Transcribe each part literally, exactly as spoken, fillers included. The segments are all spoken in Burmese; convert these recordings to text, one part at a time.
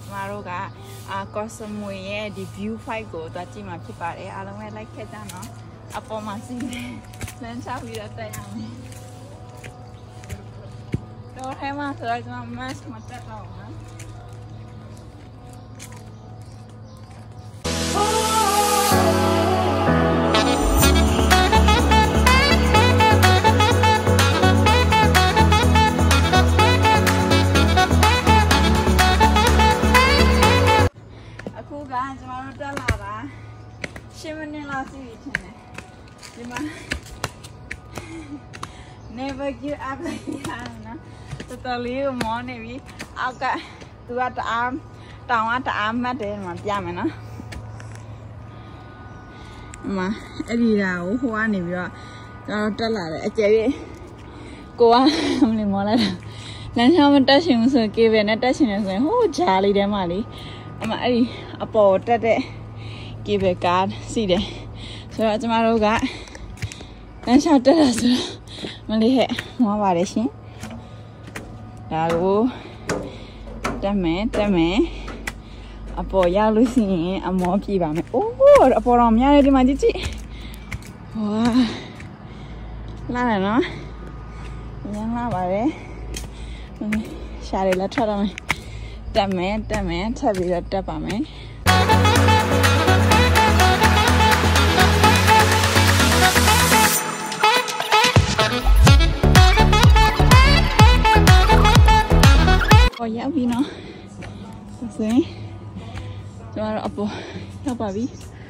มาโรกะอ่าก็สมุยရဲ့ဒီ view fight ကိုတွားကြည့်မှာဖြစ်ပါတယ်အားလုံးပဲ like ခဲ့ကြနော်အပေါ်မှာစီးတယ်လမ်းချပြီးတော့တက်ရမယ်တော့ထဲမှာဆိုတော့ကျွန်တော် mask မတက်တော့ဘူးနော်ကျွန်တော်တို့တက်လာတာရှင်းမနေလောက်စီထင်တယ်ဒီမှာ never give up ရနော်တော်တော်လေးကိုမောနေပြီအောက်ကသူကတအားတောင်ကတအားမှတ်တယ်မှာပြမယ်နော်အမအဲ့ဒီဟာကိုဟိုကနေပြီးတော့ကျွန်တော်တက်လာတယ်အကျယ်ကြီးကိုကမလီမောလိုက်တာလမ်းချောင်းမတက်ရှင်ဘူးဆိုကေဗယ်နဲ့တက်ရှင်နေဆိုရင်ဟိုဂျာလေးထဲမှာလေအမအဲ့ဒီအပေါ်တက်တဲ့ကေဗယ်ကားစီးတယ်ဆိုတော့ကျမတို့ကလမ်းလျှောက်တက်တာဆိုတော့မလေးဟဲ့မောပါတယ်ရှင်ဒါကိုတက်မယ်တက်မယ်အပေါ်ရောက်လို့ရှိရင်အမောပြေးပါမယ်အိုးအပေါ်တော့များတယ်ဒီမှာကြည့်ကြည့်ဝါလာတယ်နော်ရမ်းလာပါတယ်ရှာရလက်ထွက်တော့မယ်တက်မယ်တက်မယ်ထပ်ပြီးတော့တက်ပါမယ်ဟောရောက်ပြီနော်ဆိုရင်ကျွန်တော်အပေါ်ရောက်ပါပြီ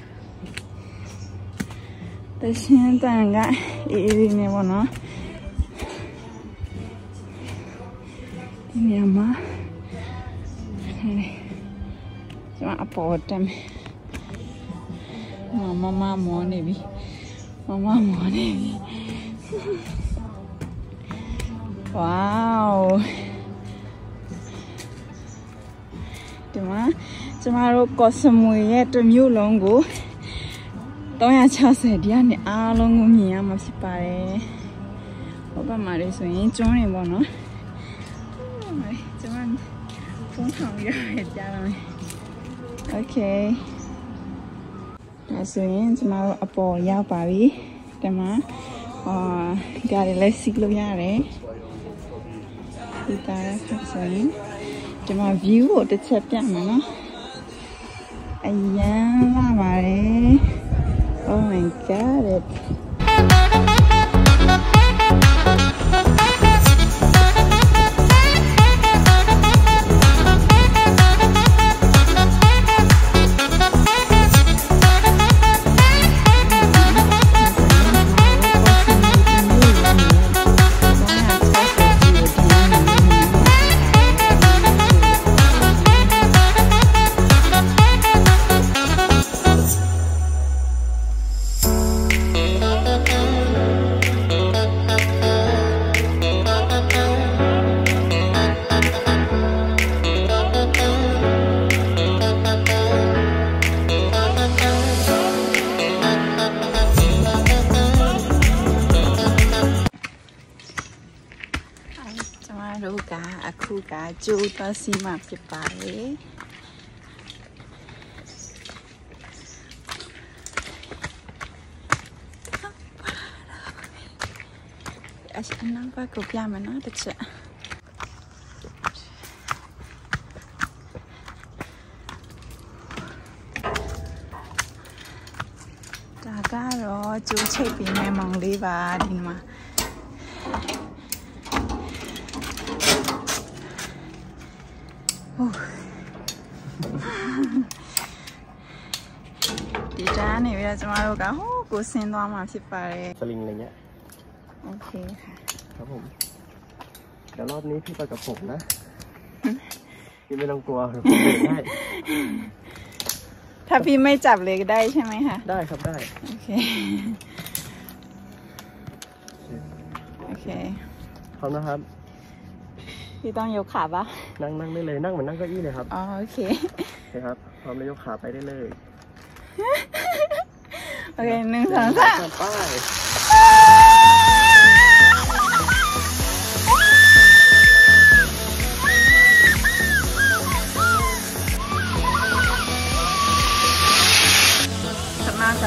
တရှင်တန်ကအေးအေးနေပါနော်ဒီနေရာမှာကျွန်မအပေါ်တက်မယ်မမမောနေပြီမမမောနေပြီဝေါဒီမှာကျမတို့ကော့စမွေရဲ့တစ်မျိုးလုံးကိုသုံးရာ၆၀ဒီကနေအားလုံးကိုမြင်ရမှာဖြစ်ပါတယ်ဟိုဘက်မှာလေးဆိုရင်ကျွန်းနေပေါ့နော်ကျမဖုန်းထောင်ရရကြတော့မယ်โอเคဒါဆိုရင်ကျမတို့အပေါ်ရောက်ပါပြီဒီမှာအာဒါလေးလက်စီလို့ရတယ်ဒီတားခါဆိုရင်ဒီမှာ view ကိုတစ်ချက်ပြမယ်နော်အရန်လာပါတယ် oh my god itအခုကကျိုးသွားစီးမှဖြစ်ပါလေအစနံပါတ်ကိုပြမယ်နော်တစ်ချက်ဒါကတော့ကျိုးချိတ်ပြီးမယ်မောင်လေးပါဒီမှာဒီတန်းနေပြီးတော့ကျမတို့ကဟိုးကိုဆင်းသွားမှာဖြစ်ပါတယ်สลิงอะไรเงี้ยโอเคค่ะครับผมเดี๋ยวรอบนี้พี่ไปกับผมนะพี่ไม่ต้องกลัวผมได้ถ้าพี่ไม่จับเลยก็ได้ใช่ไหมคะได้ครับได้โอเคโอเคพร้อมนะครับพี่ต้องยกขาปะนั่งนั่งได้เลยนั่งเหมือนนั่งเก้าอี้เลยครับอ๋อโอเคโอเคครับพร้อมแล้วยกขาไปได้เลยโอเคหนึ่งสองสามไป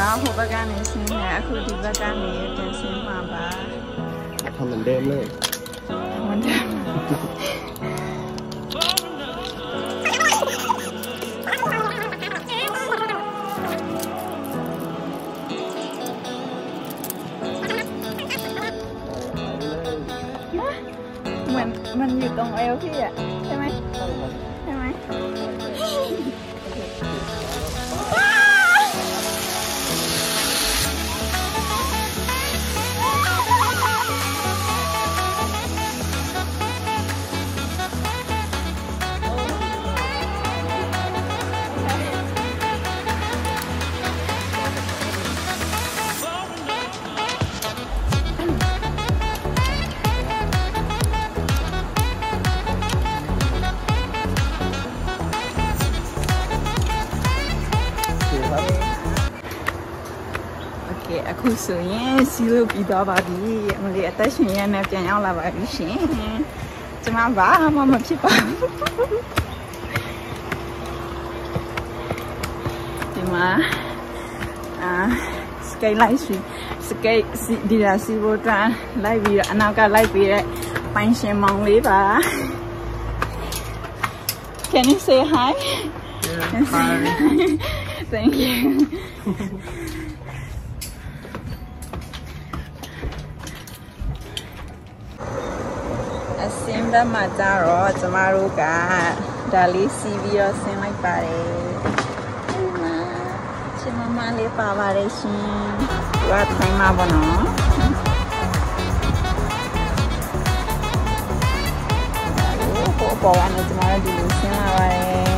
ဟိုဘက်ကနေဆင်းနေအခုဒီဘက်ကနေတင်ဆင်းမှာပါทำเหมือนเดิมเลยเหมือนเดิมเหมือนมันอยู่ตรงเอวพี่อ่ะใช่ไหมใช่ไหมအခုဆိုရင်စီလို့ပြီးသွားပါပြီအမလေးအသက်ရှင်ရနဲ့ပြန်ရောက်လာပါပြီရှင်ကျမဘာမှမဖြစ်ပါဘူးဒီမှာအာစကိတ်လိုက်စီစကိတ်ဒီလာစီဘောတန်လိုက်ပြီးတော့အနောက်ကလိုက်ပြီးတဲ့ပိုင်ရှင်မောင်လေးပါ Can you say hi? Yeah, hi. Thank you. အစင်းဘက်မှာကြတော့ကျမတို့ကဒါလေးစီးပြီးတော့ဆင်းလိုက်ပါတယ်ဒီမှာချစ်မမလေးပါပါတယ်ရှင်သူကထိုင်းမှာပေါ့နော်ဟိုပေါ်ကနေကျမတို့ဒီလိုဆင်းလာပါတယ်